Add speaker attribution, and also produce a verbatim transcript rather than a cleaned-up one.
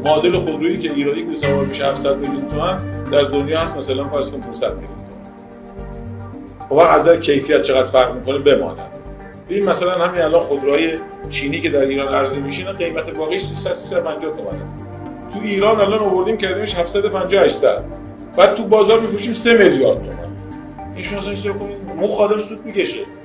Speaker 1: معادل خودرویی که ایرانی که سوار میشه هفتصد میلیون تومان در دنیا هست مثلا فرض کن پانصد میلیون تومان. خب از نظر کیفیت چقدر فرق میکنه بماند. ببین مثلا همین الان خودروهای چینی که در ایران عرضه میشه قیمت واقعیش سیصد سیصد و پنجاه تومانه. تو ایران الان آوردیم کردیمش هفتصد و پنجاه هشتصد. بعد تو بازار میفروشیم سه میلیارد تومان. این شما اصلا چیزا کنید مخاطر سود میکشه.